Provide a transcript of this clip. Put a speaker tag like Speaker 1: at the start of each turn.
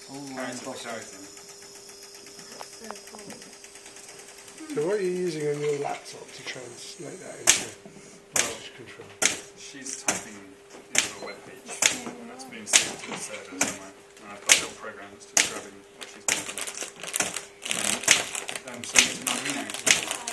Speaker 1: character to character.
Speaker 2: So cool.
Speaker 3: So what are you using on your laptop to translate that into voltage control?
Speaker 1: She's typing into a web page and that's being saved to a server somewhere. And I've got a little program that's just grabbing what she's doing. So it's an Arduino.